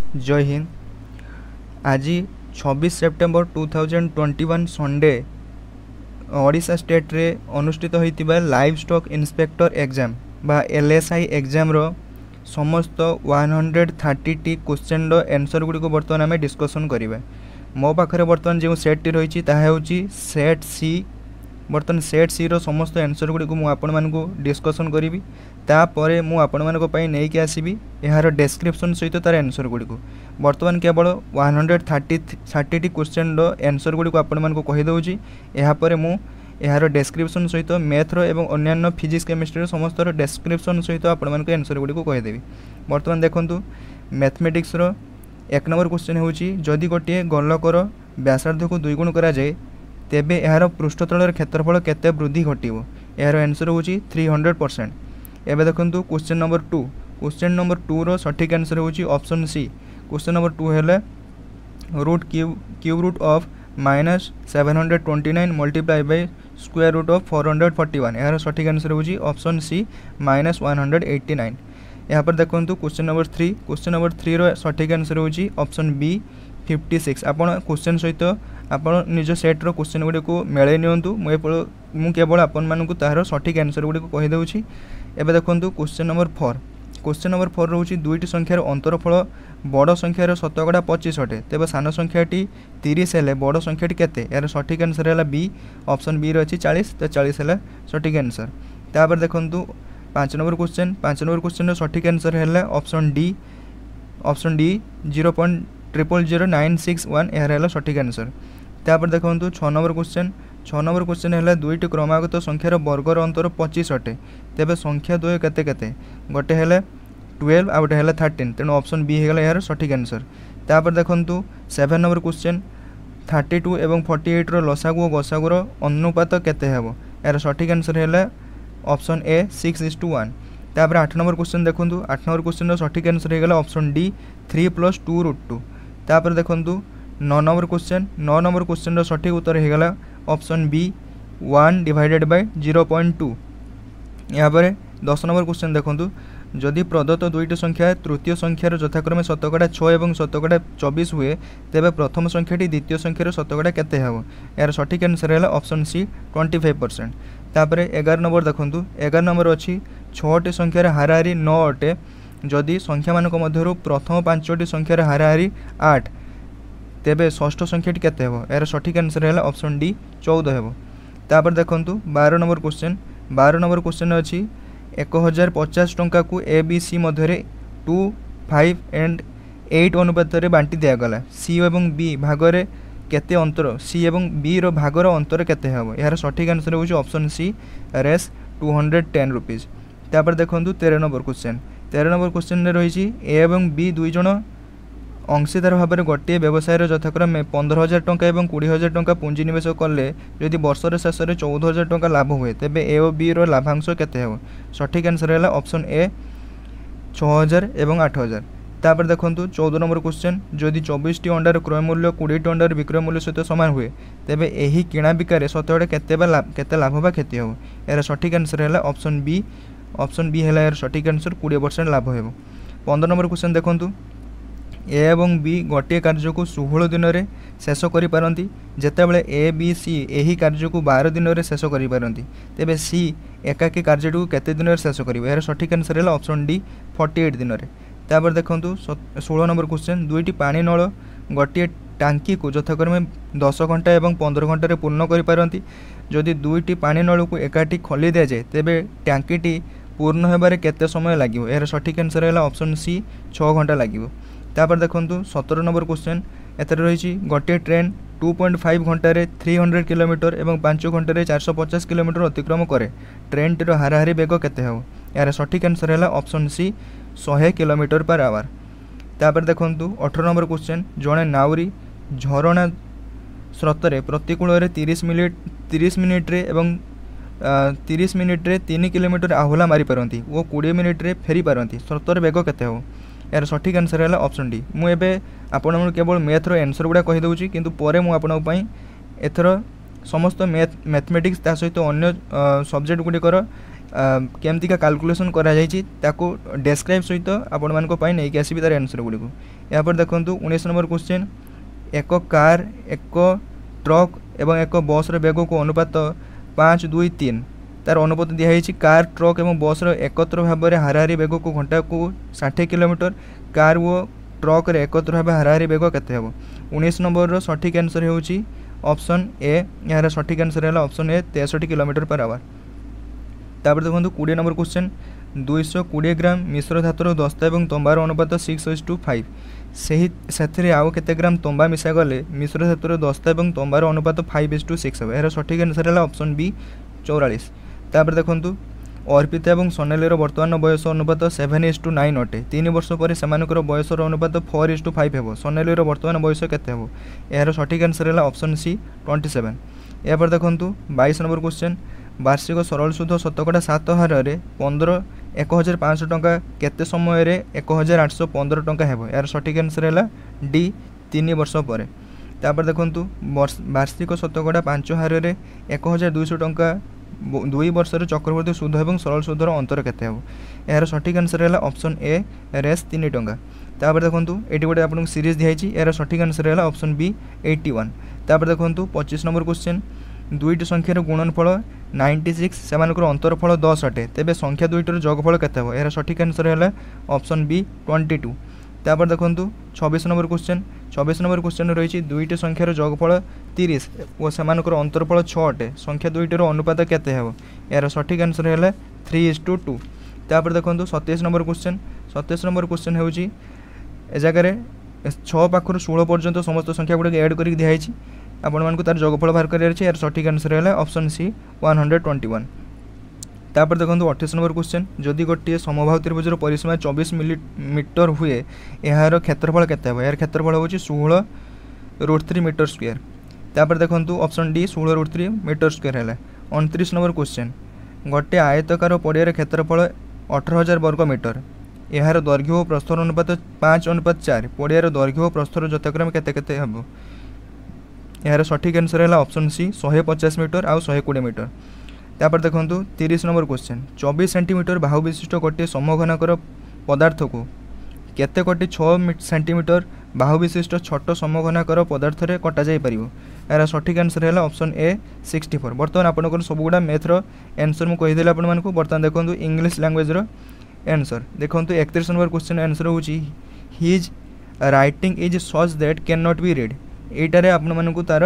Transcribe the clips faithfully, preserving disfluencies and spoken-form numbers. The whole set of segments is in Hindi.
जय हिंद। आज छब्बीस September two thousand twenty one Sunday Odisha state रे अनुष्ठित होइतिबा लाइव स्टॉक इंस्पेक्टर एग्जाम बा एलएसआई एग्जाम रो समस्त वन हंड्रेड थर्टी टी क्वेश्चन रो आंसर गुडी को बर्तमान आमे डिस्कशन करिबा। मो पाखरे बर्तमान जो सेट टी रहिछि ताहा होछि सेट सी। बर्तमान सेट सी रो समस्त आंसर गुडी को मु आपण मानको डिस्कशन करिवि। तापरे मु आपण मानको पई नै कि आसीबि एहार डिस्क्रिप्शन सहित तार आंसर गुडी को बर्तमान केवल वन हंड्रेड थर्टी थर्टी टी क्वेश्चन रो आंसर गुडी को आपण मानको कहि दउछि। एहा परे मु एहार डिस्क्रिप्शन सहित मैथ रो एवं अन्य फिजिक्स केमिस्ट्री रो समस्त रो डिस्क्रिप्शन सहित आपण मानको आंसर गुडी को कहि देबि। बर्तमान देखंतु मैथमेटिक्स रो एक नंबर क्वेश्चन होछि जदि गोटे गोलकर व्यासार्ध को दुई गुण करा जाय तेबे एहार पृष्ठतलर क्षेत्रफल केते वृद्धि घटिबो। एहार आंसर होछि थ्री हंड्रेड परसेंट। एबे देखंतु question number two. Question number two रो सठिक आंसर होछि option C. Question number two हेले root cube cube root of minus seven hundred twenty nine multiply by square root of four hundred forty one. एहार सठिक आंसर होछि option C minus one hundred eighty nine. यहाँ पर देखंतु question number three. Question number three रो सठिक आंसर होछि ऑप्शन बी फिफ्टी सिक्स। आपण क्वेश्चन सहित आपण निज सेट रो क्वेश्चन गुडी को मेळे नियंतु। मु केवल आपण मानकु तार सठिक आंसर गुडी को कहि दउछि। एबे देखंतु question number four. Question number four रहउछि दुईटी संख्यार अंतरफल बड़ संख्यार शतकड़ा पच्चीस अटे तेबे सान संख्याटी तीस हेले बड़ संख्याटी केते। यार सठिक आंसर हैला बी। ऑप्शन बी रो अछि चालीस तो चालीस हैला सठिक आंसर। तापर देखंतु पाँच नंबर क्वेश्चन। पाँच नंबर क्वेश्चन रो सठिक आंसर हैला option D. Option D zero point triple zero nine six one यार हैला सठिक आंसर। तापर देखंतु छह नंबर क्वेश्चन। छह नंबर क्वेश्चन हैला दुईटी क्रमागत संख्यार वर्गर अंतर पच्चीस अटे तेबे संख्या द्वय केते केते। गोटे हैला ट्वेल्व आ गोटे हैला थर्टीन तेणु ऑप्शन बी हेगला यार सठिक आंसर। तापर देखंतु seven number question thirty two एवं फोर्टी एट रो लसागु और गसागु रो अनुपात केते हेबो। यार सठिक आंसर हैला option A six is to one. तापर आठ नंबर क्वेश्चन देखंतु आठ नंबर क्वेश्चन रो सठिक आंसर हेगला option D three plus two root two. तापर देखंतु नौ नंबर क्वेश्चन। नौ नंबर क्वेश्चन रो सठिक उत्तर हेगला option B one divided by zero point two. यहाँ पर दस नंबर क्वेश्चन देखंतु जदि प्रदत्त दुईटी संख्या तृतीय संख्यार यथाक्रमे शतकड़ा छः एवं शतकड़ा चौबीस हुए तेबे प्रथम संख्याटी द्वितीय संख्यार शतकड़ा केते हेबो। यार सठिक आंसर हैला option C twenty five percent. तापर एगार नंबर देखंतु एगार नंबर अछि छटी संख्यार हाराहारी नौ अटे जदि संख्या मानक मध्यरु प्रथम पांचटी संख्यार हाराहारी आठ तेबे षष्ठ संख्याटी केते हेबो। यार सठिक आंसर हैला ऑप्शन डी चौदह हेबो। तापर देखंतु बारह नंबर क्वेश्चन। बारह नंबर क्वेश्चन अछि एक हजार पचास टंका को ए बी सी मध्य टू फाइव एंड एट अनुपात रे बांटी दिया गला। सी एवं बी भागरे केते अंतर सी एवं बी रो भागर अंतर केते हेबो। यार सठिक आंसर होछि ऑप्शन सी रेस टू हंड्रेड टेन रुपीस। तापर देखंतु तेरह नंबर क्वेश्चन। तेरह नंबर क्वेश्चन रे रहिछि ए एवं बी दुई जण अंशीदार भाव में गोटे व्यवसाय यथाक्रमे पंद्रह हजार टंका एवं बीस हजार टंका पुंजी निवेश कले यदि वर्षर शेष में चौदह हजार टंका लाभ हुए तेबे ए और बी रो लाभांश केते हेबो। सठिक आंसर हैला ऑप्शन ए छह हजार एवं आठ हजार। तापर देखंतु चौदह नंबर क्वेश्चन जदि चौबीस टी अंडार क्रय मूल्य बीस टी अंडार विक्रय मूल्य सहित समान हुए तेबे एही किणा बिकारे शतकड़ा केते बा लाभ केते लाभ बा क्षति हेबो। यार सठिक आंसर हैला ऑप्शन बी। ऑप्शन बी हैला यार सठिक आंसर बीस परसेंट लाभ हेबो। पंद्रह नंबर क्वेश्चन देखंतु ए एवं बी गोटे कार्य को षोहल दिन में शेष करिपारंती जेतेबेले ए बी सी एही कार्य को बारह दिन में शेष करिपारंती तेबे सी एकाकी कार्य को केते दिन में शेष करिवो। यार सठिक आंसर हैला ऑप्शन डी फोर्टी एट दिन में। तापर देखंतु सोलह नंबर क्वेश्चन दुईटी पानी नल गोटे टांकी को यथाक्रमे दस घंटा एवं पंद्रह घंटे पूर्ण करिपारंती जदि दुईटी पानी नल को एकाठी खोली दिया जाए तेबे टांकीटी पूर्ण होबारे केते समय लागिवो। यार सठिक आंसर हैला ऑप्शन सी छह घंटा लागिवो। तापर देखंतु सत्रह नंबर क्वेश्चन एतर रही गोटे ट्रेन टू पॉइंट फाइव घंटे थ्री हंड्रेड किलोमीटर एवं पांच घंटे चार सौ पचास किलोमीटर अतिक्रम करे ट्रेन टीर हाराहारी बेग केते हेबो। यार सठिक आंसर हैला ऑप्शन सी सौ किलोमीटर पर आवर। तापर देखंतु अठारह नंबर क्वेश्चन जड़े नाउरी झरणा स्रोतरे प्रतिकूल तीस मिनिट तीस मिनिट रे एवं तीस मिनिट रे तीन किलोमीटर आहुला मारी पारंती वो बीस मिनिट रे फेरी पारंती स्रोतर बेग केते हेबो। यार सठिक आंसर हैला ऑप्शन डी। मु एबे आपण केवल मैथ रो आंसर गुडा कहि दउची किंतु परे मु आपण पई एथर समस्त मैथ मैथमेटिक्स ता सहित अन्य सब्जेक्ट गुडी कर केमतिका कैलकुलेशन करा जायछि ताको डेस्क्राइब सहित आपण मानको पाई नै कि आसीबि तार आंसर गुडी को या पर देखंतु उन्नीस नंबर क्वेश्चन एक कार एक ट्रक एवं एक बस रो वेग को अनुपात पाँच दुई तीन तार अनुपात दिखाई कार ट्रक एवं बस रो एकत्र भाव में हाराहारी वेग को घंटा को साठ किलोमीटर कार वो ट्रक रे एकत्र भाव हाराहारी वेग केते हेबो उन्नीस नंबर रो सठिक आंसर होउची ऑप्शन ए यार सठिक आंसर है ऑप्शन ए तेसठ किलोमीटर पर आवर। तापर देखो बीस नंबर क्वेश्चन दो सौ बीस ग्राम मिश्र धातुर दस्ता और तंबार अनुपात सिक्स इज टू फाइव से आउ केते ग्राम तंबा मिसा गले मिश्र धातुर दस्ता और तंबार अनुपात फाइव इज टू सिक्स हे यार सठिक आंसर है ऑप्शन बी चौरालीस। तापर देखो अर्पिता और सोनालीर बर्तमान बयस अनुपात सेवेन इज टू नाइन अटे तीन वर्ष पर से बयसर अनुपात फोर इज टू फाइव हे सोनालीर बर्तमान बयस केते हेबो यार सठिक आंसर है ऑप्शन सी ट्वेंटी सेवेन। या पर देखो बाईस नंबर क्वेश्चन वार्षिक सरल सुध शतकड़ा सात हार पंद्रह एक हजार पाँच टंका केते समय रे एक हजार आठ सौ पंद्रह टंका हेबो यार सठिक आंसर है डी तीन वर्ष पर। तापर देखो वार्षिक शतकड़ा पाँच हार एक हजार दुई टंका दुई वर्ष चक्रवर्ती सुध और सरल सुधर अंतर केते हेबो यार सठिक आंसर है ऑप्शन ए रेस तीन टंका। तापर देखो ये गोटे आपको सीरीज दिखाई यार सठिक आंसर है ऑप्शन बी एट्टी वन। तापर देखो पच्चीस नंबर क्वेश्चन दुईट संख्यार गुणनफल नाइंटी सिक्स से अंतरफल दस अटे तेबे संख्या दुईटर जोगफल केते हेबो यार सठिक आंसर है ऑप्शन बी ट्वेंटी टू। तापर देखो छब्बीस नंबर क्वेश्चन छब्बीस नंबर क्वेश्चन रही दुईट संख्यार जोगफल तीस और से अंतरफल छः अटे संख्या दुईटर अनुपात केते हेबो यार सठिक आंसर है थ्री इज टू टू। तापर देखो सत्ताईस नंबर क्वेश्चन सत्ताईस नंबर क्वेश्चन होउची ए जगह छः पाखर षोल पर्यंत समस्त संख्या गुड़िक एड कर दिखाई आपण मानक तार जोगफल बाहर कर यार सठिक आंसर है option C one hundred twenty one. तापर देखो अठाईस नंबर क्वेश्चन जदि गोटे समबाहु त्रिभुजर परिसीमा चौबीस मिलीमीटर हुए यार क्षेत्रफल केते हेबो यार क्षेत्रफल होची सोलह रूट थ्री मीटर स्क्वायर। तापर देखो ऑप्शन डी सोलह रूट थ्री मीटर स्क्वायर है। उनतीस नंबर क्वेश्चन गोटे आयतकार पड़ियार क्षेत्रफल अठारह हजार वर्ग मीटर यार दैर्घ्य और प्रस्थर अनुपात पाँच अनुपात चार पड़ियार दैर्घ्य और प्रस्थर यथाक्रम केते केते हेबो यार सठिक आंसर है ऑप्शन सी सौ पचास मीटर आउ सौ बीस मीटर। तापर देखो तीस नंबर क्वेश्चन चौबीस सेंटीमीटर बाहु विशिष्ट गोटे समघनाकर पदार्थ को केते कोटी छः सेंटीमीटर बाहु विशिष्ट छोट समघनाकर पदार्थ रे कटा जाई परिबो यार सठिक आंसर है ऑप्शन ए सिक्सटी फोर। बर्तमान आपन सब गुड़ा मैथ्र आंसर मुझे कहीदेली आपण मानक बर्तमान देखो इंग्लिश लैंग्वेज रो आंसर देखो इकतीस नंबर क्वेश्चन आंसर होची his writing is such that can not be read एटारे आपण मानक तार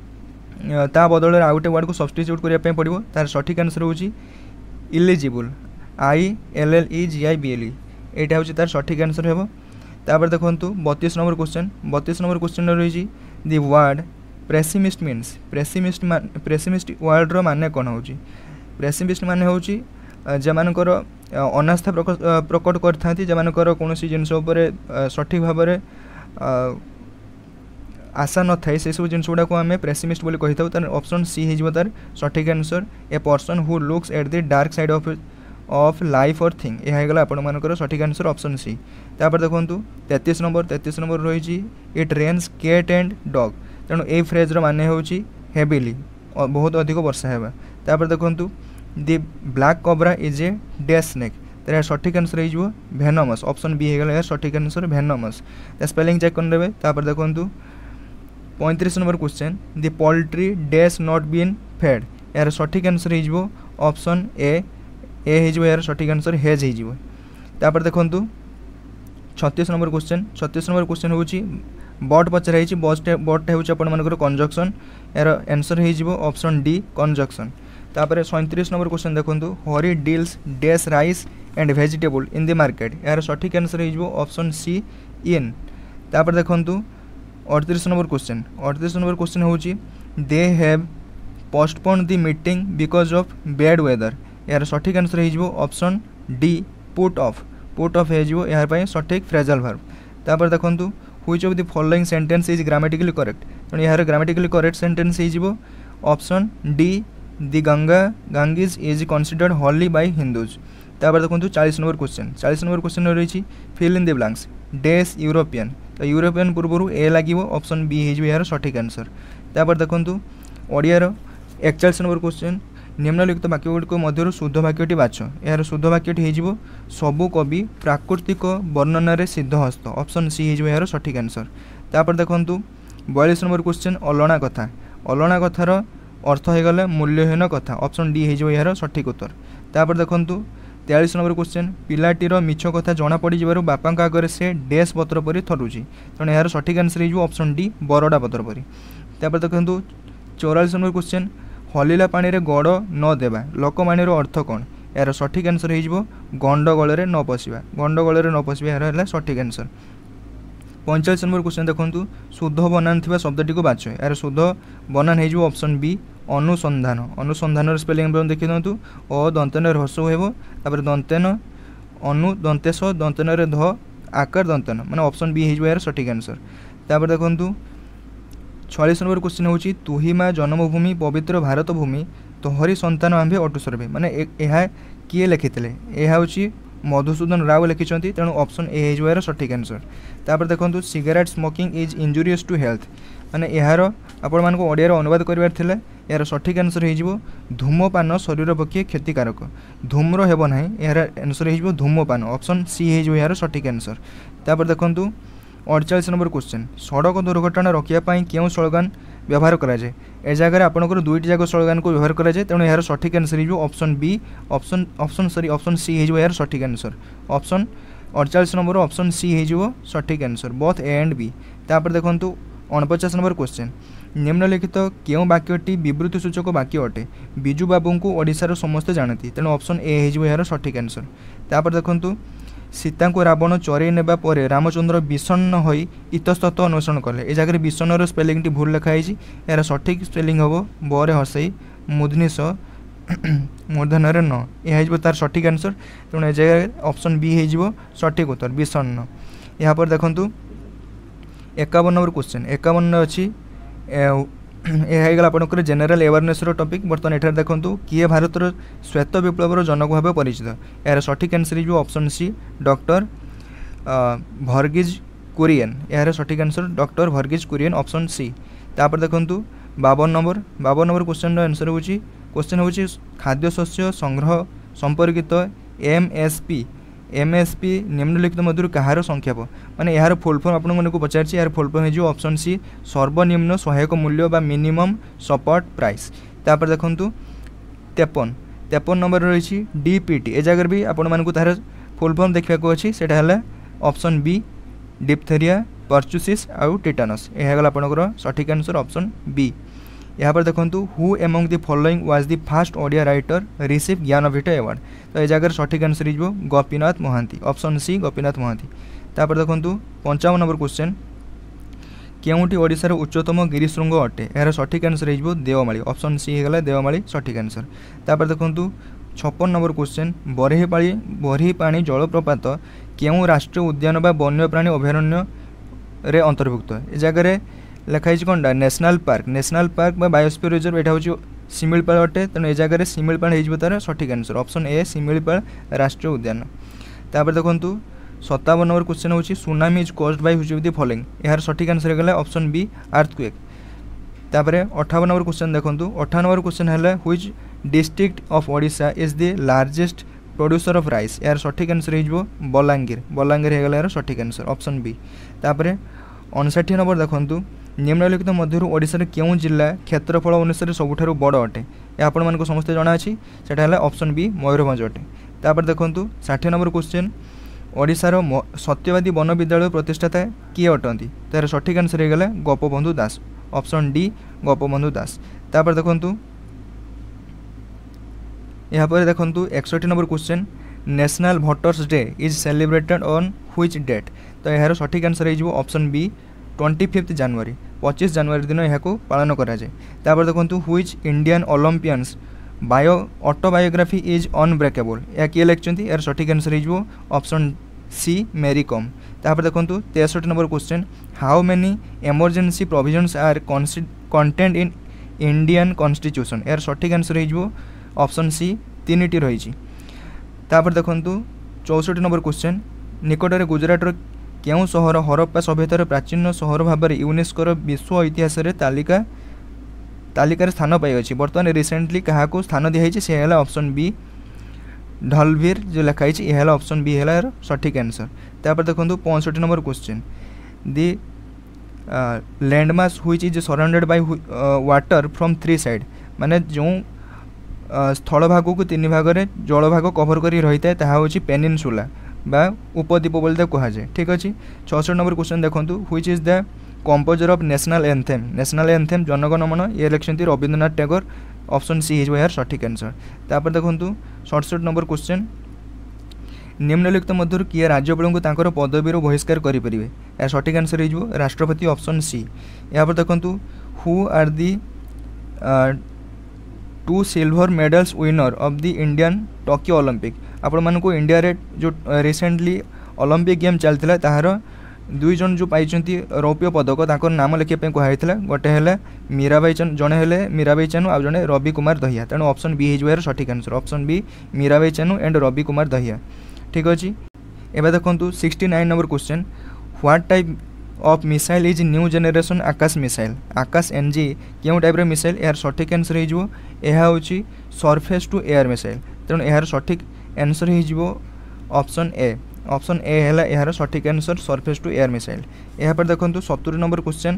ता बदल आउ गोटे वर्ड को सब्स्टिट्यूट करने पड़ो तार सठिक आंसर होची illegible I L L E G I B L E एटा होची तार सठिक आंसर हेबो। तापर देखंतु बत्तीस नंबर क्वेश्चन बत्तीस नंबर क्वेश्चन रही the word pessimist means pessimist pessimist word रो माने कोन होची प्रेसिमिस्ट माने होची जमानकर अनास्था प्रकट करथांती जमानकर कोनोसी जिनस उपरे सठिक भाव में आशा न थाए से सब जिन गुड़ा को आम प्रेसिमिस्ट बोली कही था ऑप्शन सी हो तार सठिक answer a person who looks at the dark side of of life और थिंग यह होगा आपण मानकर सठिक आंसर ऑप्शन सी। तापर देखो तैंतीस नंबर तैंतीस नंबर रही it rains cat and dog तेणु ए फ्रेज माने होची हेविली बहुत अधिक वर्षा है। तापर देखो the black cobra is a dash snake तेरे सठिक आंसर हो भेनमस ऑप्शन बी होगा यार सठिक आंसर भेनमस स्पेलिंग चेक करदे। तापर देखो पैंतीस number question the poultry dash not been fed यार सठिक आंसर हो ऑप्शन ए ए हो यार सठिक आंसर हेज हो। तापर देखो छत्तीस नंबर क्वेश्चन छत्तीस नंबर क्वेश्चन हूँ बट पचराई बट बटा हूँ कंजक्शन यार आंसर हो ऑप्शन डी कंजक्शन। तापर सैंतीस नंबर क्वेश्चन देखो Hari deals dash rice and vegetable in the market यार सठिक आंसर हो ऑप्शन सी इन। तापर देखो अड़तीस नंबर क्वेश्चन अड़तीस नंबर क्वेश्चन हूँ they have postpone the meeting because of bad weather यार सठिक आंसर हो option D put off put off हो यार सठिक फ्रेजल वर्ब। तापर देखो which of the following sentence is grammatically correct तेणु यार ग्रामेटिकली करेक्ट सेंटेंस हो option D the Ganga Ganges is considered holy by Hindus. तापर देखो चालीस नंबर क्वेश्चन चालीस नंबर क्वेश्चन रही fill in the blanks dash European तो यूरोपियन पूर्व ए लगे ऑप्शन बी हो यार सठिक आंसर। तापर देखो ओडियार एकचालीस नंबर क्वेश्चन निम्नलिखित वाक्यगुड़िक मध्य शुद्ध वाक्यटी बाछ। यार शुद्ध वाक्यटी हो सबु कवि प्राकृतिक वर्णन सिद्धहस्त ऑप्शन सी हो यार सठिक आंसर। तापर देखंतु बयालीस नंबर क्वेश्चन अलणा कथा। अलणा कथार अर्थ हो गले मूल्यहीन कथा ऑप्शन डी हो यार सठिक उत्तर। तापर देखंतु तेयालीस नंबर क्वेश्चन पिलाटीर मिछ कथा जना पड़ जबार बापा आगे से डैश पत्र परी थरुची तेणु यार सठिक आंसर हो ऑप्शन डी बरडा पत्र परी। तापर देखंतु चौरालीस नंबर क्वेश्चन हलिला पानी रे गड़ न देवा लोकमाणीर अर्थ कौन। यार सठिक आंसर हो गंडगोल न पशिबा गंडगोल न पशिबा यार सठिक आंसर। पैंतालीस नंबर क्वेश्चन देखंतु शुद्ध बनान थिबा शब्दटी को बाछ। यार शुद्ध बनान हो ऑप्शन बी अनुसंधान। अनुसंधान स्पेलिंग देखि दिंतु अ दंतन ह्रस्व होइबो तापर दंतेन अनु दंतेश दंतन रे ध आकार दंतन माने ऑप्शन बी हो यार सठिक आंसर। तापर देखंतु छियालीस नंबर क्वेश्चन होची तुही माँ जन्मभूमि पवित्र भारत भूमि तोहरी संतान आंभे अटुसर्भे माने यह किए लिखिते यह हूँ मधुसूदन राव लिखिं तेणु ऑप्शन ए हो यार सठिक आंसर। तापर देखंतु cigarette smoking is injurious to health माने यार आपण मानक ओडिया अनुवाद करिवार थिला यार सठिक आंसर हो धूमपान शरीर पक्षे क्षतिकारक धूम्र हेब ना यार आंसर हो धूमपान ऑप्शन सी हो यार सठिक आंसर। तापर देखंतु अड़चाश नंबर क्वेश्चन सड़क दुर्घटना रोकने क्यों स्लोगान व्यवहार कराए। ए जगह आपंकर दुईट जाक स्लोगान को व्यवहार कराए तेणु यार सठिक आंसर हो option B option option sorry option C हो यार सठिक आंसर। ऑप्शन अड़चाश नंबर ऑप्शन सी हो सठिक answer both A and B. तापर देखंतु अणपचास नंबर क्वेश्चन निम्नलिखित क्यों वाक्यटी विवृत्ति सूचक वाक्य अटे बिजू बाबू को ओडिशार समस्ते जानती तेणु ऑप्शन ए हो यार सठिक आंसर। तापर देखंतु सीता को रावण चरई नेबा परे रामचंद्र विषण्ण होई इतस्तत अन्वेषण कले ए जगह विषण्णर स्पेलिंग टी भूल लिखाई यार सठिक स्पेलिंग हम बरे हसई मुदनिश मूर्धन न यह तार सठिक आंसर तेणु ए जगह ऑप्शन बी हो सठिक उत्तर विषण्ण। यहाँ पर देखंतु एकावन नंबर क्वेश्चन एकावन अच्छी यह आपंकर जेनेल अवेयरनेस टॉपिक बर्तमान एठार देखंतु किए भारतर श्वेत विप्लवर जनक भाव परिचित यार सठिक आंसर हो option C doctor Verghese Kurien यार सठिक answer doctor Verghese Kurien option C. तापर देखंतु बावन नंबर बावन नंबर क्वेश्चन आंसर हो क्वेश्चन हो खाद्य शस्य संग्रह संपर्कित एमएसपी एमएसपी निम्नलिखित मध्य कहार संख्याप माने यार फुल फॉर्म आपण मन को पचार यार फुल फॉर्म हो ऑप्शन सी सर्वनिम्न सहायक मूल्य बा मिनिमम सपोर्ट प्राइस। तापर देखंतु तेपन तेपन नंबर रही डीपीटी ए जगह भी आपण मन को तार फुल फॉर्म देखा अच्छी सेटा है ऑप्शन बी डिप्थेरिया पर्चुसिस आउ टिटानस यह गला आपंकर सठिक आंसर ऑप्शन बी। यहाँ पर देखंतु who among the following was the first Odia writer receive Jnanpith award तो यह जगह सठिक आंसर हो गोपीनाथ महांती ऑप्शन सी गोपीनाथ महांती। तापर देखंतु पंचावन नंबर क्वेश्चन केउटी ओडिशार उच्चतम गिरिशृंग अटे यार सठिक आंसर हो देवमाली ऑप्शन सी होगा देवमाली सठिक आंसर। तापर देखंतु छप्पन नंबर क्वेश्चन बरहीपाली बरहीपाणी जलप्रपात केउ राष्ट्रीय उद्यान बा वन्यप्राणी अभयारण्य रे अंतर्भुक्त ए जगह लिखाई कौन नेशनल पार्क नेशनल पार्क बा बायोस्फीयर रिजर्व यहाँ हूँ शिमिलपाल अटे तेणु ए जगह शिमिलपाल हो तार सठिक आंसर ऑप्शन ए शिमिलपाल राष्ट्रीय उद्यान। तापर देखंतु सत्तावन नंबर क्वेश्चन होची tsunami is caused by which of the following यार सठिक आंसर गला ऑप्शन बी अर्थक्वेक। तापर अठावन नंबर क्वेश्चन देखंतु अठावन नंबर क्वेश्चन है which district of Odisha is the largest producer of rice यार सठिक आंसर हो बलांगीर बलांगीर हो गला यार सठिक आंसर ऑप्शन बी। तापर उनसठ नंबर देखंतु निम्नलिखित मध्य ओडिशार क्यों जिला क्षेत्रफल अनुसार सबुठ बड़ अटे यह आपण मानक समस्ते जना अच्छी सेटा है ऑप्शन बी मयूरभंज अटे। तापर देखंतु षाठी नंबर क्वेश्चन ओडिशार सत्यवादी वन विद्यालय प्रतिष्ठाता किए अटंती तार सठिक आंसर होगा गोपबंधु दास ऑप्शन डी गोपबंधु दास। तापर देखंतु यहाँ पर देखंतु एकसठ number question national voters day is celebrated on which date तो यार सठिक आंसर हो option B twenty fifth January पच्चीस जनवरी दिन यह पालन कराए। तापर देखंतु which Indian olympians bio autobiography is unbreakable या किए लिखिं यार सठिक आंसर हो ऑप्शन सी मेरी कॉम। तापर देखंतु तेसठ number question how many emergency provisions are contained in Indian constitution यार सठिक आंसर हो ऑप्शन सी तीन टी रही। तापर देखंतु चौसठ नंबर क्वेश्चन निकटरे गुजरातर क्यों सहर हरप्पा सभ्यतार प्राचीन सहर भाव यूनेस्कोर विश्व इतिहास तालिका तालिकार स्थान पाई बर्तमान रिसेंटली क्या स्थान दिखाई सी है ऑप्शन बी ढलवीर जो लिखाई यह ऑप्शन बी है सठिक आंसर। तापर देखो पैंसठ number question the landmass which is surrounded by water from three side माने जो स्थल भाग को तीन भाग में जल भाग कभर कर रही है ताकि पेनिनसुला बा उपद्वीप बोलते कहुए। ठीक अच्छे छठ नंबर क्वेश्चन देखो which is the composer of national anthem national anthem Jana Gana Mana ये लिखते रवींद्रनाथ टैगोर ऑप्शन सी हो यार सठिक आंसर। तापर देखो सड़सठ नंबर क्वेश्चन निम्नलिखित मध्य किए राज्यपाल को पदवी बहिष्कार करेंगे यार सठिक आंसर हो राष्ट्रपति ऑप्शन सी। यहाँ देखो who are the two silver medals winner of the Indian Tokyo olympic आपण मानक इंडिया रे जो रिसेंटली ओलंपिक गेम चलता तार दुई जन जो पाई रौप्य पदक ताकर नाम लिखापी कहला गोटे है मीराबाई चानू जड़े है मीराबाई चानू आउ जड़े रवि कुमार दहिया तेणु ऑप्शन बी हो सठिक answer option B Mirabai Chanu and Ravi Kumar Dahiya. ठीक अच्छे एवं देखो sixty nine number question what type of missile is new generation Akash missile Akash NG क्यों टाइप मिसाइल यार सठिक आंसर हो सरफेस टू एयर मिसाइल तेणु यार सठिक आंसर हो ऑप्शन ए ऑप्शन ए है यार सठिक answer surface to air missile. यहाँ पर देखो सत्तर नंबर क्वेश्चन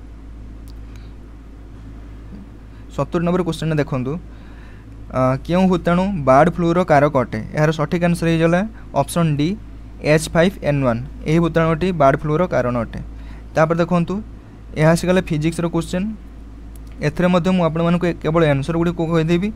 सत्तर नंबर क्वेश्चन देखो क्यों भूताणु बर्ड फ्लूर कारक अटे यार सठिक आंसर होगा option D H five N one यही भूताणुटी बर्ड फ्लूर कारण अटे। तापर देखो यह आसीगला फिजिक्स क्वेश्चन एथरे मध्य मु आपण मानक केवल आंसर गुडी को कहिदेबी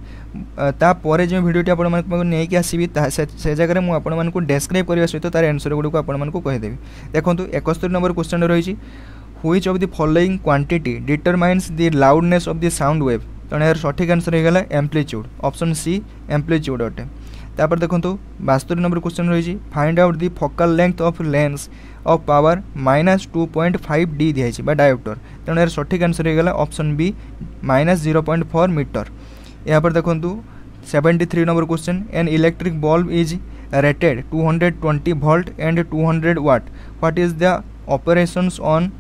तापर जो भिडियोटी आपण मानक नेकी आसीबी से जगह मु आपण मानक डेस्क्राइब करबा सहित तार आंसर गुडी को आपण मानक कहिदेबी। देखो इकहत्तर नंबर क्वेश्चन रही which of the following quantity determines the loudness of the sound wave तेणु यार सठिक आंसर होगा एम्प्लीट्यूड ऑप्शन सी एम्प्लीट्यूड अटे। तापर देखो बास्तरी नंबर क्वेश्चन रही find out the focal length of lens of power minus two point five D दिखाई बा डायोप्टर तेणु यार सठिक आंसर होगा option B minus zero point four metre. यहाँ पर देखो seventy three number question an electric bulb is rated two hundred twenty volt and two hundred watt what is the operations on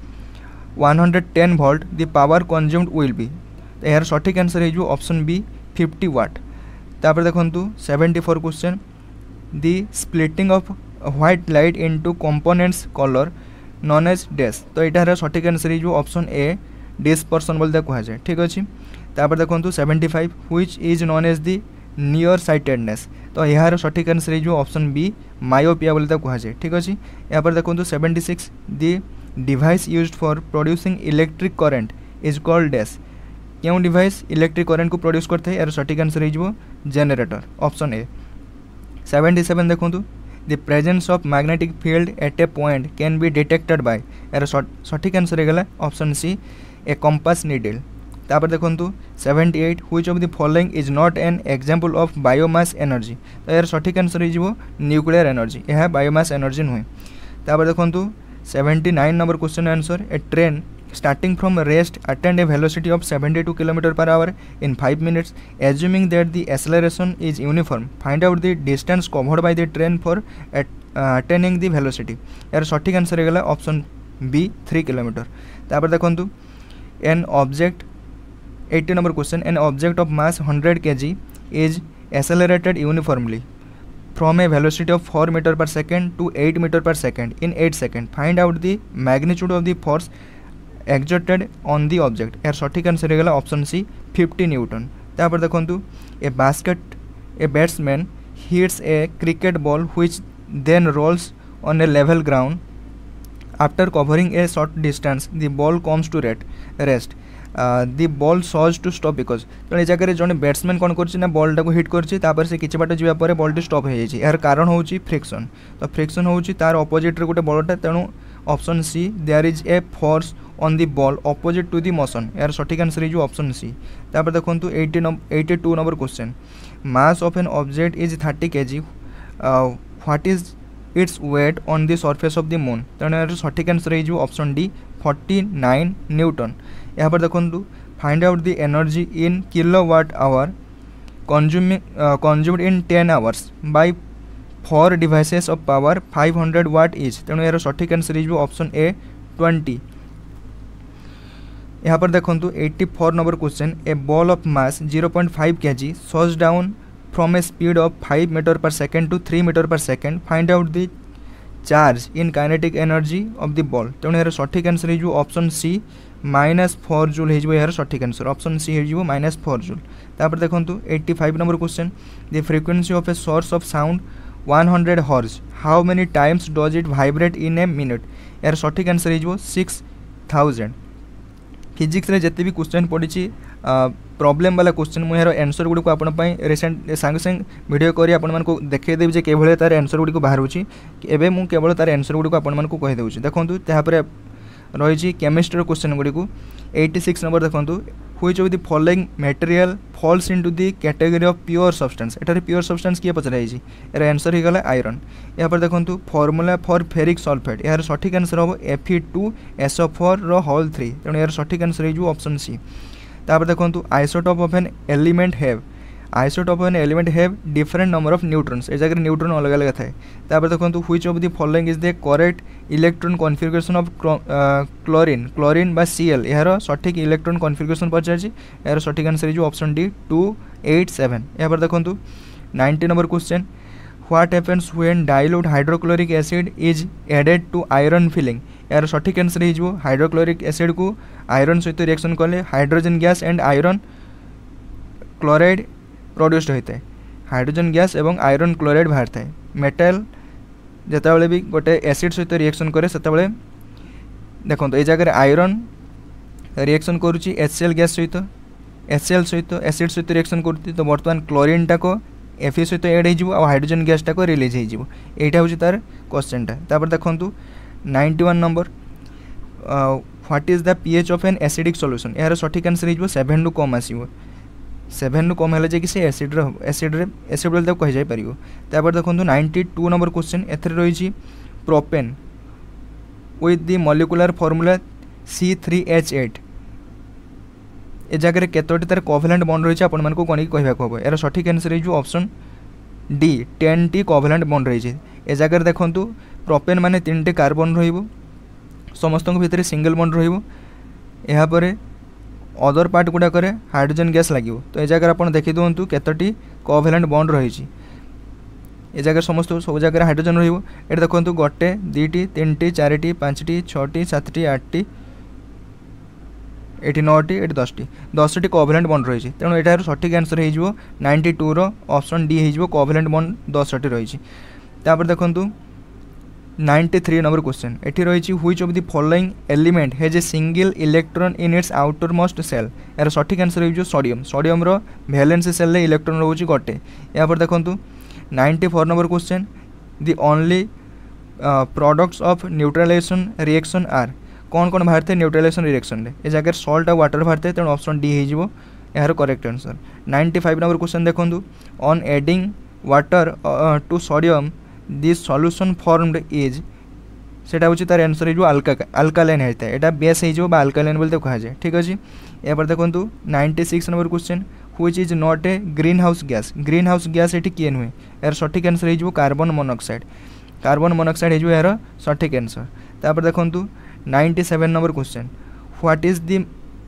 one hundred ten volt the power consumed will be यार सठिक आंसर हो ऑप्शन बी फिफ्टी वाट। तापर देखो seventy four question the splitting of white light into components colour known as dash तो यहाँ सठिक आंसर हो ऑप्शन ए डिस्पर्सन बोलते कहुए। ठीक अच्छे तापर देखो seventy five which is known as the near sightedness तो यार सठिक आंसर हो ऑप्शन बी मायोपिया बोलते कहुए। ठीक अच्छे यहाँ पर देखो seventy six the device used for producing electric current is called dash क्यों डिवाइस इलेक्ट्रिक करेंट को प्रोड्यूस करते हैं यार सठिक आंसर हो generator option A. Seventy seven देखो the presence of magnetic field at a point can be detected by यार सठिक आंसर होगा option C a compass needle. तापर देखो seventy eight which of the following is not an example of biomass energy तो यार सठिक आंसर हो न्यूक्लियर एनर्जी यह बायोमास एनर्जी नुहे। तापर देखो seventy nine number question answer a train starting from rest attain a velocity of seventy-two kilometers per hour in five minutes assuming that the acceleration is uniform find out the distance covered by the train for at, uh, attaining the velocity यार सठिक आंसर होगा ऑप्शन बी थ्री किलोमीटर। तापर देखो an object eighty number question an object of mass hundred KG is accelerated uniformly from a velocity of four meter per second to eight meter per second in eight seconds find out the magnitude of the force exerted on the object यार सठिक आंसर होगा ऑप्शन सी फिफ्टी न्यूटन। तापर देखो a basket a batsman hits a cricket ball which then rolls on a level ground after covering a short distance the ball comes to rate rest the ball सॉज टू स्टॉप बिकज तेणु जगह जड़े बैट्समैन कौन कर बॉल टाक हिट कर से किसी बाट जावापर बॉल स्टॉप हो जाए यार कारण हूँ फ्रिक्शन तो फ्रिक्शन हूँ तार अपोजिट गोटे बॉलटा तेणु option C there is a force on the ball opposite to the motion यार सठिक आंसर हो ऑप्शन सी। तापर देखो eighty eighty two number question mass of an object is thirty KG what is its weight on the surface of the moon तेणु यार सठिक आंसर हो option D forty nine newton. यहाँ पर देखो find out the energy in kilo watt hour consuming consumed in ten hours by four devices of power five hundred watt is तेणु यार सठिक आंसर हो ऑप्शन ए ट्वेंटी। यहाँ पर देखो चौरासी number question a ball of mass zero point five KG सॉस down from a speed of five metre per second to three metre per second find out the charge in kinetic energy of the ball. तेणु यार सठिक आंसर हो option C minus four joule हो यार सठिक आंसर ऑप्शन सी हो माइनस फोर जूल। तापर देखो पचासी number question the frequency of a source of sound one hundred hertz how many times does it vibrate in a minute. यार सठिक आंसर हो सिक्स थाउजेंड। फिजिक्स रे जिते भी क्वेश्चन पड़ी प्रॉब्लम वाला क्वेश्चन मुझे यार आंसर गुड़ी को आपण रिसेंट सांगे सांगे वीडियो करी आपण मानक देखदेवी जे केवल तार आंसर गुड़ी बाहर एवं मुझे केवल तार आंसर गुड़ी को आपण मानक कहीदे देखो तापर रही केमिस्ट्री क्वेश्चन गुड़ी को छियासी नंबर देखो which of the following material falls into the category of pure substance. एटारे प्योर सब्सटेंस किए पचरा यार आंसर हो गला आयरन। यहाँ पर देखो फॉर्मूला फॉर फेरिक सल्फेट यार सठिक आंसर हम F E two S O four roll three तेणु यार सठिक आंसर हो ऑप्शन सी। तापर देखो isotope of an element have isotope of an element have different number of neutrons ए जगह न्यूट्रॉन अलग अलग थाए। तापर देखो which of the following is the correct electron configuration of chlorine chlorine बा सीएल यार सठिक इलेक्ट्रॉन कॉन्फिगरेशन पचार यार सठिक आंसर हो option D two eight seven. यहाँ पर देखो ninety number question what happens when dilute hydrochloric acid is added to iron filling. यार सठिक आंसर हो हाइड्रोक्लोरिक एसिड को आयरन सहित रिएक्शन कले hydrogen gas and iron chloride produced होता है। हाइड्रोजन गैस एवं आयरन क्लोराइड बाहर थाए। मेटल जिते भी गोटे एसिड सहित रिएक्शन करे से देखो ये जगह आयरन रिएक्शन करुच्ची एचसीएल गैस सहित एचसीएल सहित एसिड सहित रिएक्शन करुच्ची तो बर्तमान क्लोरीन टाक एफ सहित एड हो हाइड्रोजन गैस टाक रिलीज हो यहाँ हूँ तार क्वेश्चनटा। तापर देखो ninety one number what is the pH of an acidic solution यार सठिक आंसर हो सेवेन रु कम आसो सेवेन रु कम है कि से एसिड्रे एसिड्रे एसिड बोल कही जापर। तापर देखो नाइंटी टू नंबर क्वेश्चन एथरे रही propane with the molecular formula C three H eight ए जगह केतोटी तार कोवेलेंट बॉन्ड रही है आपको कौन कहवाक हम यार सठिक आंसर हो ऑप्शन डी टेन टी कोवेलेंट बॉन्ड रही है। ए जगह देखो प्रोपेन माने तीन टी कार्बन रहिबो समस्त भितर सिंगल बॉन्ड रहिबो यहाँ पर अदर पार्ट गुड़ा करे हाइड्रोजन गैस लगे तो ये जगह आप देखी दिंतु केतोटी कोवेलेंट बॉन्ड रही ए जगह समस्त सब जगह हाइड्रोजन रहिबो। एटा देखो गोटे दुईटी तीन टी चार टी पाँच टी छटी सात टी आठ टी एटी नौ टी एटी दस टी दस टी कोवेलेंट बॉन्ड रही तेणु यहाँ सठिक आंसर हो नाइंटी टू रो ऑप्शन डी हो कोवेलेंट बॉन्ड दस टी रही। तापर देखो नाइंटी थ्री नंबर क्वेश्चन एटी रही which of the following element has a single electron in its outermost shell यार सठिक आंसर हो सोडियम सोडियम रो वैलेंस सेल रे इलेक्ट्रॉन रोचे गोटे। यहाँ पर देखो ninety four number question the only products of neutralization reaction are कौन कौन बाहर थे न्यूट्रलाइजेशन रिएक्शन रे ए जगह सॉल्ट और वाटर बाहर थे तेणु ऑप्शन डी हो यार correct answer. Ninety five number question देखो on adding water to sodium this solution formed is सेटा हूँ तार आंसर हो अल्का अल्कालाइन होता है यहाँ बेस हो अल्कालाइन बोलते कहा जाए ठीक अच्छे। यहाँ पर देखो ninety six number question which is not a greenhouse gas greenhouse gas ये किए नुहे यार सठिक आंसर हो कार्बन मोनोक्साइड कार्बन मोनोक्साइड हो यार सठिक आंसर। तापर देखो ninety seven number question what is the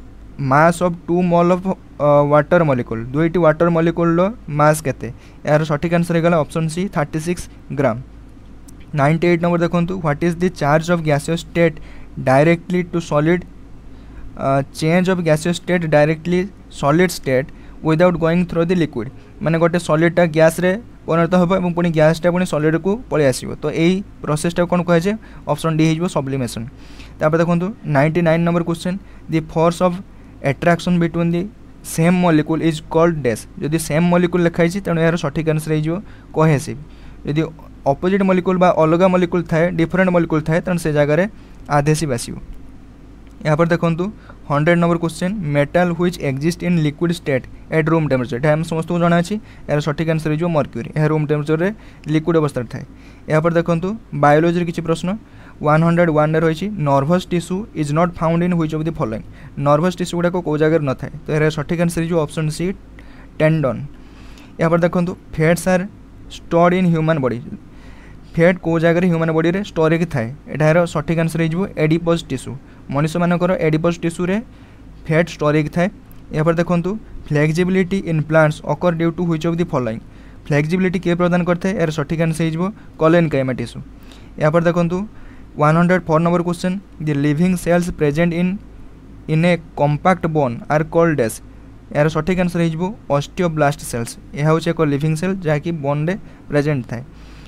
mass of two mole of water molecule दुईटी वाटर मॉलिक्यूल मास केते यार सठिक आंसर हो गला option C thirty six gram. Ninety eight number देखो what is the charge of gaseous state directly to solid change of gaseous state directly solid state without going through the liquid माने गोटे सॉलिडटा गैस रे परिणत हो और पुणी गैसटा पुणी सॉलिड को पलि आसो तो यही प्रोसेसटा कौन कहुए ऑप्शन डी हो सब्लिमेशन। तापर देखो ninety nine number question the force of attraction between the same molecule is called dash जदि सेम मॉलिक्यूल लिखाई तेणु यार सठिक आंसर हो कोहेसिव जदि ऑपोजिट मॉलिक्यूल बा अलग मॉलिक्यूल थाए डिफरेंट मॉलिक्यूल थाए तेणु से जगह आधेसिव आसो। यहाँ पर देखो hundred number question metal which exist in liquid state at room temperature यहाँ समस्त को जना अच्छी यार सठिक आंसर हो मर्क्यूरी यह रूम टेम्परेचर लिक्विड अवस्था थाए। यहाँ पर देखो बायोलोजी किसी प्रश्न वन हंड्रेड वन रही nervous tissue is not found in which of the following nervous tissue गुड़ाक कौ जगह न थाए तो यार सठिक आंसर हो ऑप्शन सी टेंडन। यहाँ पर देखो fats are stored in human body fat कौ जगह ह्यूमन बॉडी रे स्टोर थाए यहाँ सठिक आंसर हो एडिपोज टिश्यू मनुष्य मानकर एडिपोज टिश्यू रे फैट स्टोरेज थाए। या पर देखो flexibility in plants occur due to which of the following. Flexibility किए प्रदान करते हैं यार सठिक आंसर हो कोलेनकाइमा टिश्यू। या पर देखो one hundred four number question the living cells present in in a compact bone are called as. यार सठिक आंसर हो ऑस्टियोब्लास्ट सेल्स। यह हूँ एक लिविंग सेल जहाँकि बोन रे प्रेजेंट थाए।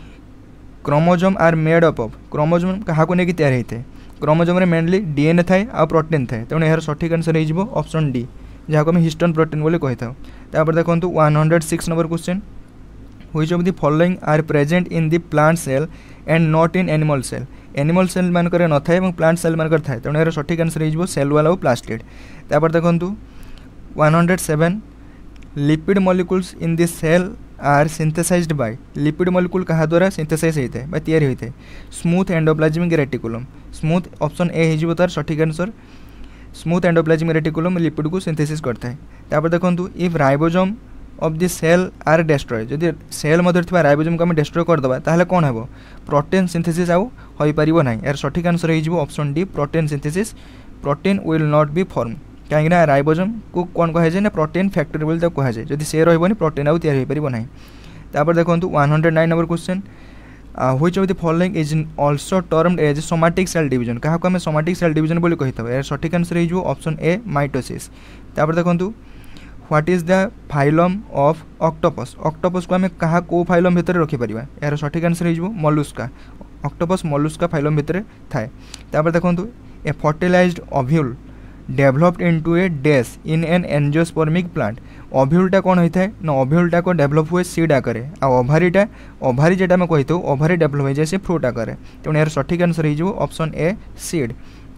Chromosome are made up of. Chromosome क्या नहीं तैयार होता है। क्रोमोजोम रे मेनली डीएनए थाए आ प्रोटीन थाए। तेणु यार सठिक आंसर हो ऑप्शन डी जहाँ को आम हिस्टोन प्रोटीन बोली कही था। तापर देखो one hundred six number question which of the following are present in the plant cell and not in animal cell. Animal cell मानक न थाए और प्लांट सेल मानक थाए। तेणु यार सठिक आंसर हो सेल वाला और प्लास्टिड। तापर देखो one hundred seven lipid molecules in the cell are synthesized by. Lipid molecule कहा द्वारा सिंथेसाइज होता है तैयारी होता है। Smooth endoplasmic reticulum. Smooth option A हो तार सठिक answer. Smooth endoplasmic reticulum lipid को सिंथेसिस करता है। तापर देखो if ribosome of the cell are destroy. जदि सेल मध्य थी राइबोसोम को आम डेस्ट्रॉय करदे ताहले कौन है प्रोटीन सिंथेसिस आउ हो पार ना। यार सठिक आंसर हो option D protein synthesis. Protein will not be form कहीं राइबोसोम को कौन कहुए ना प्रोटीन फैक्टरी बोली कहुए। जदि से रही प्रोटीन आउ तैयारी हो पार ना। तापर देखो one hundred nine number question which of the following is also termed as somatic cell division. क्या आम सोमैटिक सेल डिवीजन बोली कही था। यार सठिक आंसर हो ऑप्शन ए माइटोसिस। तापर देखो what is the phylum of octopus. Octopus को आम क्या को फाइलम भितर रखिपर। यार सठिक आंसर हो मोलुस्का। ऑक्टोपस मोलुस्का फाइलम भितर थाए। तापर देखो a fertilized ovule developed into a dash in an angiospermic plant. ओव्यूलटा कौन होता है ना ओव्यूलटा को डेभलप हुए सीड आकार। आ ओभारीटा ओभारी जेटा आम कही ओभारी डेभलप हो जाए से फ्रूट आकार। तेणु यार सठिक आंसर हो ऑप्शन ए सीड।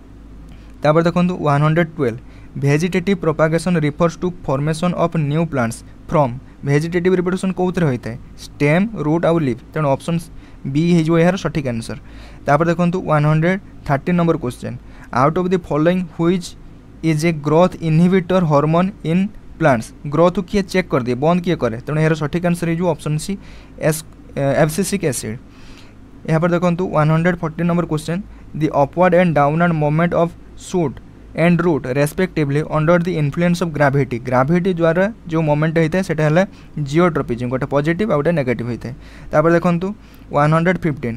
तापर देखो one hundred twelve vegetative propagation refers to formation of new plants from. Vegetative reproduction कौन होता है स्टेम रूट आउ लीफ। तेणु ऑप्शन बी हो यार सठिक आंसर। तापर देखो one hundred thirteen number question out of the following which is a growth inhibitor hormone in plants. Growth किए चेक कर दिए बंद किए करे। तेणु यार सठिक आंसर हो option C as abscisic acid. यहाँ पर देखो one hundred fourteen number question the upward and downward movement of shoot and root respectively under the influence of gravity. Gravity द्वारा जो मोमेंट होता है सेटा है जियोट्रोपिज्म गोटे पॉजिटिव आ गोटे नेगेटिव होता है। तापर देखो one hundred fifteen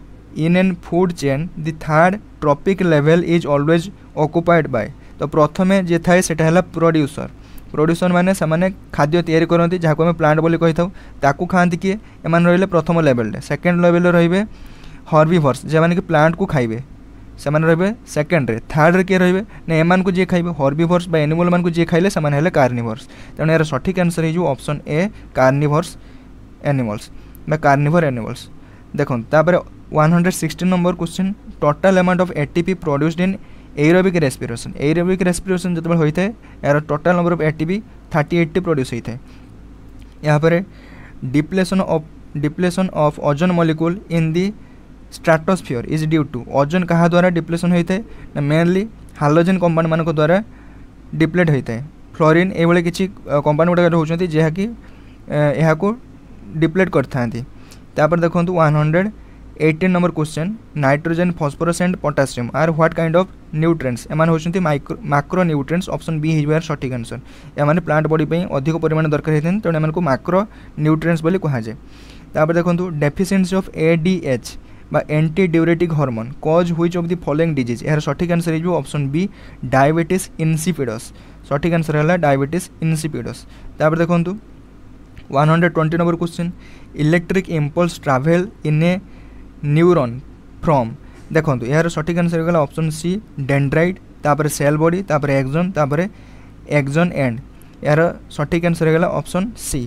in an food chain the third trophic level is always occupied by. तो प्रथमे जे थाए सेटा है प्रोड्यूसर। प्रोड्यूसर माने सामाने खाद्य तैयारी करती जहाँ को आम प्लांट बोली कही था खाती किए एम रही प्रथम लेवल। सेकेंड लेवल रे हर्बिवर्स जे मैंने कि प्लांट को खाइबे से रे सेकेंड रे। थर्ड रे किए रे ना एम को जी खाइबे हर्बिवर्स बा एनिमल मान को जी खाइले से हेले कार्निवर्स। तेणु यार सठिक आंसर हो ऑप्शन ए कार्निवर्स एनिमल्स बा कार्निवर एनिमल्स। देखो तापर one hundred sixteen number question total amount of ATP produced in aerobic respiration. Aerobic respiration जो होता है यार total number of ATP thirty eight produce होता है। यहाँ पर depletion of depletion of ozone molecule in the stratosphere is due to. Ozone क्या द्वारा डिप्लेशन होता है ना मेनली हालोजेन कंपाउंड मान द्वारा डिप्लेट होता है। फ्लोरीन ये किसी कंपाउंड गुड़ाक होती जहाँकि यहाँ को डिप्लेट करते। तापर देखो one hundred eighteen number question nitrogen phosphorus and potassium are what kind of nutrients. एमान होचंती micro macro nutrients. Option B हो यार सठिक आंसर। एमाने प्लांट बॉडी पे अधिक परिमाण दरकार होते हैं। तेणु एमान को माक्रो न्यूट्रेंट्स बोली कहुए। तापर देखो डेफिशिएंसी ऑफ एडीएच बा anti diuretic hormone cause which of the following disease. यार सठिक आंसर हो ऑप्शन बी डायबिटीज इनसिपिडस। सठिक आंसर है डायबिटीज इनसिपिडस। तापर देखो one hundred twenty number question electric impulse travel in a neuron from. देखो यार सठिक आंसर होगा ऑप्शन सी डेंड्राइट तापर सेल बॉडी तापर एक्सोन तापर एक्सोन एंड। यार सठिक आंसर होगा ऑप्शन सी।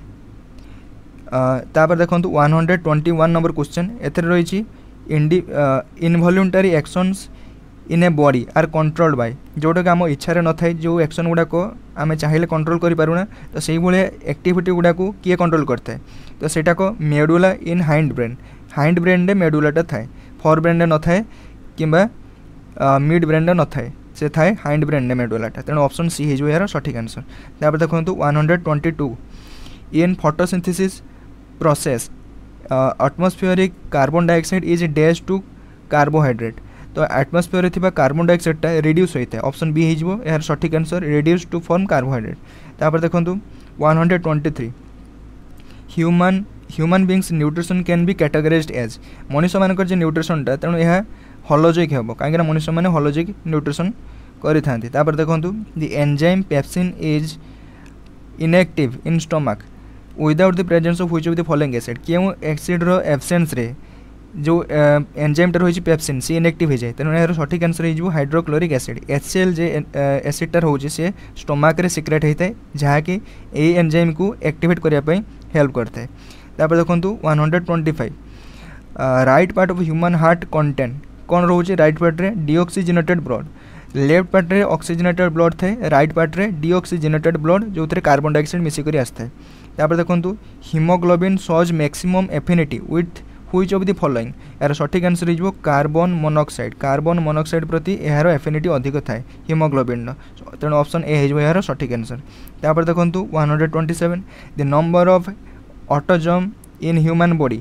तापर देखो one hundred twenty one number question एथर रही इंडि involuntary actions in a body are controlled by. जोटा कि आम इच्छा न थाए जो एक्शन गुड़ाक आम चाहिए कंट्रोल करूँ तो से एक्टिविटी गुड़ाक किए कंट्रोल करता है तो सेटा को medulla in hindbrain. Hindbrain मेडुलाटा थाए फॉर ब्रेन न थाए किंबा मिड ब्रेन न थाए से थाए हाइंड ब्रेन मेडुलाटा। तेणु ऑप्शन सी हो यार सठिक आंसर। तापर देखो one hundred twenty two in photosynthesis process atmospheric carbon dioxide is dash to carbohydrate. तो एटमॉस्फेयर थिबा कार्बन डाइऑक्साइडटा रिड्यूस होता है ऑप्शन बी हो यार सठिक answer reduce to form carbohydrate. तापर देखंतु one hundred twenty three human human beings nutrition can be categorized as मनुष्य मानकर जे न्यूट्रिशनटा तेणु यह हलोजिक हेबो काहेकि मनुष्य माने हलोजिक न्यूट्रिशन करि थांती। तापर देखंतु the enzyme pepsin is inactive in stomach without the presence of which of the following acid क्यों एसिड रो एब्सेंस रे जो एंजाइम टा रही पेप्सिन सी इनएक्टिव हो जाए तेणु यार सठिक आंसर हो हाइड्रोक्लोरिक एसिड एचसीएल जे एसिडटा रोचे सी स्टोमाक रे सिक्रेट होता है जहाँकि ए एंजाइम को एक्टिवेट करने हेल्प करता है। तापर देखंतु one hundred twenty five right part of human heart content कौन रोचे राइट पार्ट रे डीऑक्सीजनेटेड ब्लड लेफ्ट पार्ट रे ऑक्सीजनेटेड ब्लड थे राइट पार्ट रे डीऑक्सीजनेटेड ब्लड जो कार्बन डाइऑक्साइड मिसिक आसता है। तापर देखंतु haemoglobin shows maximum affinity with which of the following यार सठिक आंसर हो कार्बन मोनोक्साइड कार्बन मोनोक्साइड प्रति यार एफिनिटी अधिक थाए हीमोग्लोबिन तेणु ऑप्शन ए हो यार सठिक आंसर। तापर देखंतु one hundred twenty seven the number of autosome in human body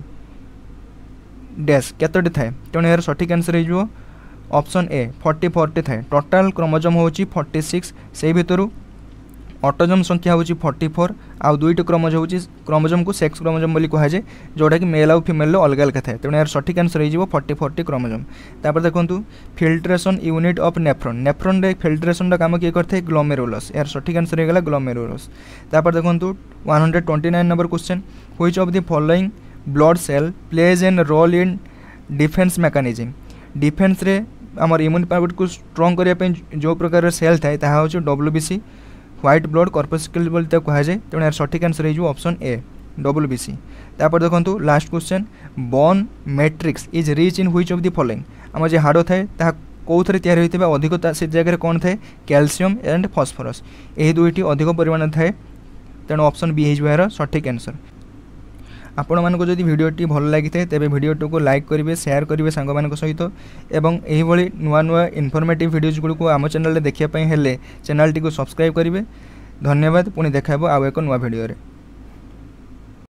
dash केतोटी थाए तेणु यार सठिक आंसर हो ऑप्शन ए फोर्टी फोर्टी थाए टोटाल क्रोमोजोम होची फोर्टी सिक्स से भितर ऑटोजोम संख्या होची फोर्टी फोर आउ दुईट क्रोमोजोम होची क्रोमोजोम को सेक्स क्रोमोजोम बोली कहा जाए जोटा कि मेल आउ फीमेल अलग अलग थाए तेणु यार सठिक आंसर हो फोर्टी फोर्टी क्रोमोजोम। तापर देखंतु filtration unit of nephron nephron रे फिल्ट्रेशन दा काम किए करथे ग्लोमेरुलस यार सठिक आंसर हो गला ग्लोमेरुलस। तापर देखंतु one hundred twenty nine number question which of the following blood cell plays an role in defence mechanism defence रे आमर इम्यून पावर को स्ट्रॉन्ग करने जो प्रकार सेल थाए ताहा होची डब्ल्यूबीसी व्हाइट ब्लड कर्पस्कल बोली कहा जाए तेणु यार सठिक आंसर हो ऑप्शन ए डब्ल्यूबीसी। तापर देखंतु last question bone matrix is rich in which of the following आम जो हाड़ थाए ताहा कौन तैयारी होता अधिक से जगह कौन थाए कैल्शियम एंड फॉस्फोरस यही दुईटी अधिक परिमाण थाए तेणु ऑप्शन बी हो यार सठिक आंसर। आपण मानको जदि भिडियोटी भल लगी थे तेबे भिडियोटी को लाइक करेंगे शेयर करेंगे सांग मान सहित एवं यही भली नुआ नुआ इनफॉर्मेटिव वीडियोज गुड़ को आम चैनल देखिए हेले चैनल टी को सब्सक्राइब करेंगे। धन्यवाद पुणी देखा आउ एक नुआ भिडियो रे।